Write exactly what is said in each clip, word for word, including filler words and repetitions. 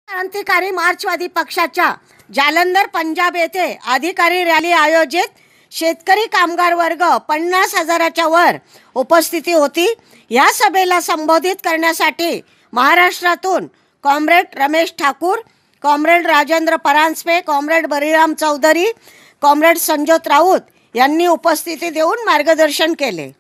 क्रांतिकारी मार्क्सवादी पक्षाच्या जालंधर पंजाब येथे अधिकारी रॅली आयोजित शेतकरी कामगार वर्ग पन्नास हजाराच्या वर उपस्थिती होती। या सभेला संबोधित करण्यासाठी महाराष्ट्रातून comrade Ramesh Thakur, comrade Rajendra Paranjape, comrade Bariram Chaudhari, comrade Sanjot Raut यांनी उपस्थिती देऊन मार्गदर्शन केले।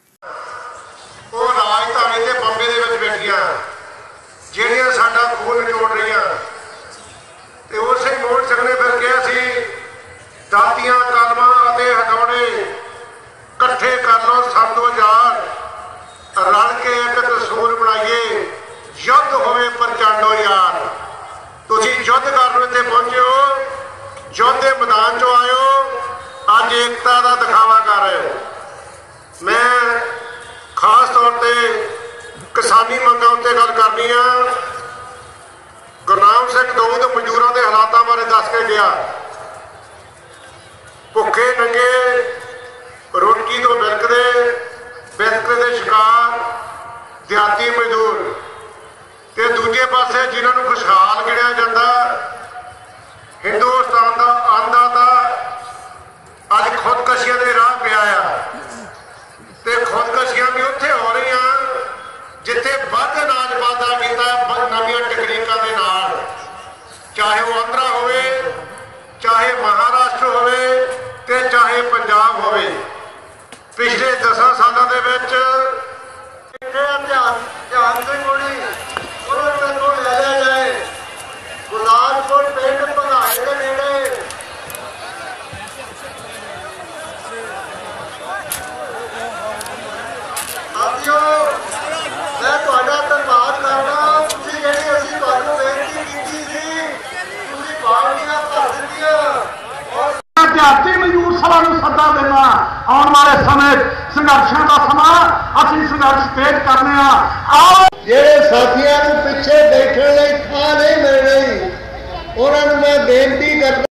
ਜਿਹੜੀਆਂ ਸਾਡਾ ਖੂਨ ਨਿਚੋੜ ਰਹੀਆਂ ਤੇ ਉਸੇ ਮੋੜ ਸਕਨੇ ਫਿਰ ਕਿਹਾ ਸੀ ਦਾਤੀਆਂ ਕਲਮਾਂ ਅਤੇ ਹਥੌੜੇ ਇਕੱਠੇ ਕਰ ਲਓ ਸੰਦੋ ਯਾਰ ਰਲ ਕੇ ਇੱਕ ਦਸਤੂਰ ਬਣਾਈਏ ਯੁੱਧ ਹੋਵੇ ਪ੍ਰਚੰਡੋ ਯਾਰ। ਤੁਸੀਂ ਯੁੱਧ ਕਰਨ ਇੱਥੇ ਪਹੁੰਚੇ ਹੋ, ਯੁੱਧ ਦੇ ਮੈਦਾਨ 'ਚੋਂ ਆਇਓ, ਅੱਜ ਏਕਤਾ ਦਾ ਦਿਖਾਵਾ ਕਰ ਰਹੇ ਹੋ। ਮੈਂ ਖਾਸ ਤੌਰ ਤੇ किसानी मंगां उत्ते गल करनी आ। गुरनाम सिंह दौद मजदूरों के हालातों बारे दस के गया। भुखे नंगे रोटी तो बिलकदे बिलकदे के शिकार दिहाती मजदूर ते दूजे पासे जिन्होंने खुशहाल गिणिया जाता हिंदुस्तान का अन्नदाता अज खुदकशियां के राह पिया ते खुदकशियां भी उत्थे हो रही जिथे वध अनाज पैदा किया नवीं तकनीकों के नाल, चाहे वो आंध्रा होवे, चाहे महाराष्ट्र होवे ते चाहे पंजाब होवे। पिछले दस सालों के विच ध्यान ध्यान से मुड़ी उन्होंने को ले लिया जाए गुरदासपुर पिंड भंगाए के नेड़े साथियों मैं तुहाडा धन्नवाद करना। तुसीं जिहड़ी असीं तुहानूं बेनती कीती सी तुसीं पार्टियां भर दित्तियां और दिहाती मजदूर सभा नूं सद्दा देना। आउण वाले समय संघर्षां दा समां असीं संघर्ष तेज करने आ। आओ जिहड़े साथियां नूं पिछे बैठण लई थां नहीं मिल रही उन्हां नूं मैं बेनती करदा